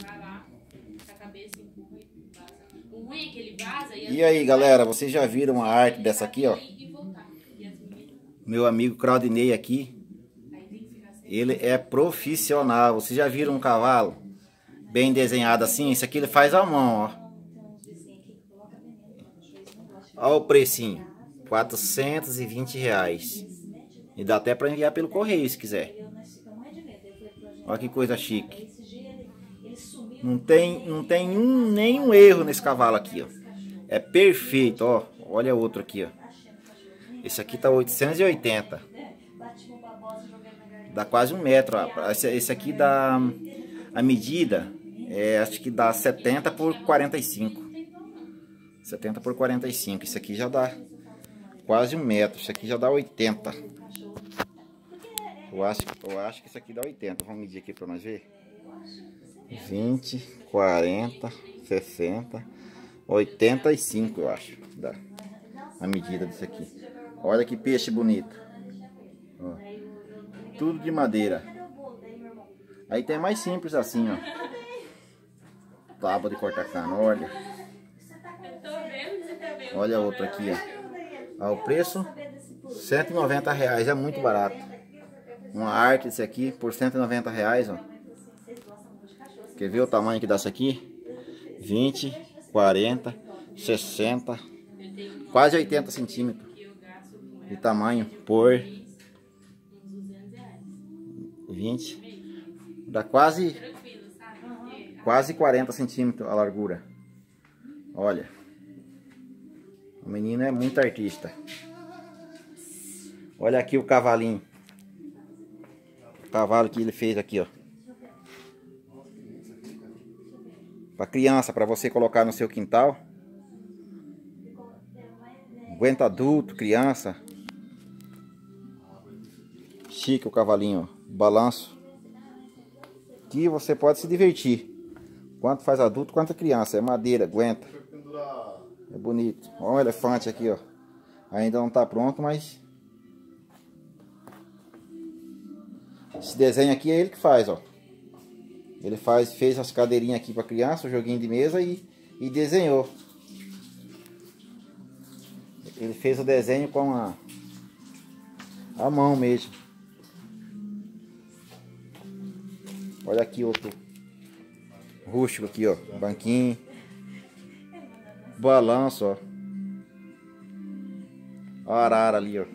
vai lá, com a cabeça, empurra e vaza. O ruim é que ele vaza E aí, galera, vocês já viram a arte dessa aqui, ó? Meu amigo Claudinei aqui, ele é profissional. Vocês já viram um cavalo bem desenhado assim? Esse aqui ele faz à mão, ó. Olha o precinho, R$420. E dá até para enviar pelo correio se quiser. Olha que coisa chique. Não tem nenhum erro nesse cavalo aqui, ó. É perfeito, ó. Olha outro aqui, ó. Esse aqui tá 880. Dá quase 1 metro, ó. Esse aqui dá a medida, acho que dá 70 por 45. 70 por 45. Isso aqui já dá quase 1 metro. Isso aqui já dá 80. Eu acho que isso aqui dá 80. Vamos medir aqui para nós ver. 20, 40, 60, 85, eu acho. Dá a medida disso aqui. Olha que peixe bonito. Ó. Tudo de madeira. Aí tem mais simples assim, ó. Tábua de cortar cana, olha. Olha outro aqui, ó. Ó, o preço R$190, é muito barato. Uma arte desse aqui por R$190, ó. Quer ver o tamanho que dá isso aqui? 20, 40, 60, quase 80 centímetros de tamanho por 20. Dá quase 40 centímetros a largura. Olha. O menino é muito artista. Olha aqui o cavalinho. O cavalo que ele fez aqui, ó. Para criança, para você colocar no seu quintal. Aguenta adulto, criança. Chique o cavalinho, ó. Balanço. Aqui você pode se divertir. Quanto faz adulto, quanto criança. É madeira, aguenta. É bonito. Olha o elefante aqui, ó. Ainda não tá pronto, mas esse desenho aqui é ele que faz, ó. Ele fez as cadeirinhas aqui para criança, o joguinho de mesa e desenhou. Ele fez o desenho com a mão mesmo. Olha aqui outro rústico aqui, ó. Banquinho. Balanço, ó. Ó a arara ali, ó.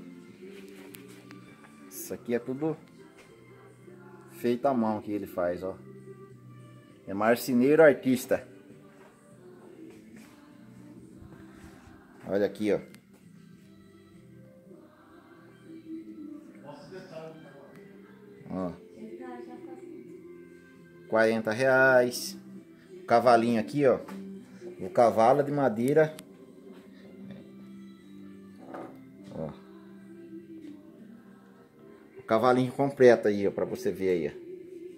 Isso aqui é tudo feito à mão que ele faz, ó. É marceneiro artista. Olha aqui, ó. Ó. R$40. O cavalinho aqui, ó. O cavalo de madeira. Ó. O cavalinho completo aí, ó, pra você ver aí, ó.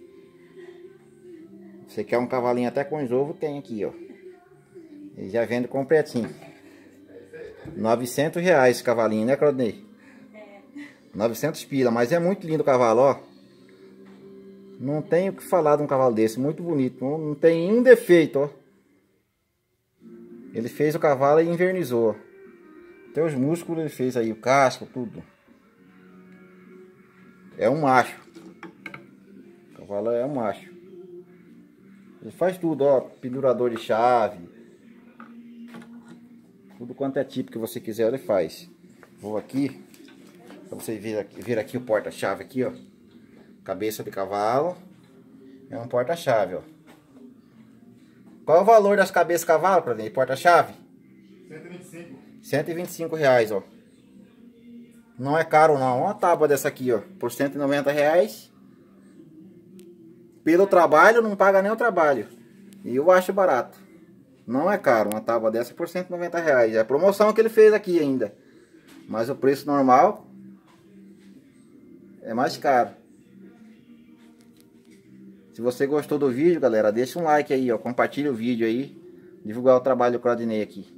Você quer um cavalinho até com esovo, tem aqui, ó. Ele já vende completinho. R$900 esse cavalinho, né, Claudinei? 900 pila, mas é muito lindo o cavalo, ó. Não tenho o que falar de um cavalo desse, muito bonito. Não tem nenhum defeito, ó. Ele fez o cavalo e invernizou. Até os músculos ele fez aí, o casco, tudo. É um macho. O cavalo é um macho. Ele faz tudo, ó. Pendurador de chave. Tudo quanto é tipo que você quiser, ele faz. Vou aqui. Pra você ver aqui o porta-chave aqui, ó. Cabeça de cavalo. É um porta-chave, ó. Qual é o valor das cabeças de cavalo, para ver? Porta-chave? 125. R$125, ó. Não é caro não. Uma tábua dessa aqui, ó. Por R$190. Pelo trabalho, não paga nem o trabalho. E eu acho barato. Não é caro uma tábua dessa por R$190. É a promoção que ele fez aqui ainda. Mas o preço normal é mais caro. Se você gostou do vídeo, galera, deixa um like aí, ó. Compartilha o vídeo aí. Divulgar o trabalho do Claudinei aqui.